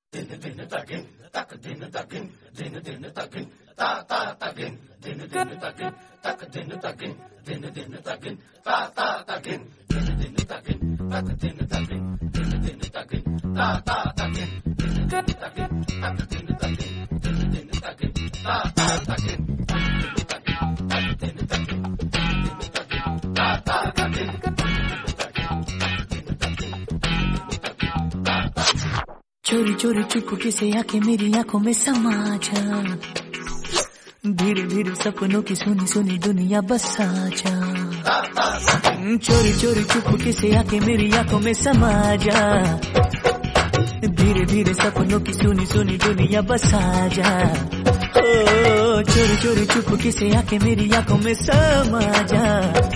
चोरी चोरी चुपके से आके मेरी आंखों में समा जा, धीरे धीरे सपनों की सुनी सुनी दुनिया बसा जा। चोरी चोरी चुपके से आके मेरी आंखों में समा जा, धीरे धीरे सपनों की सुनी सुनी दुनिया बसा जा। ओ चोरी चोरी चुपके से आके मेरी आंखों में समा जा।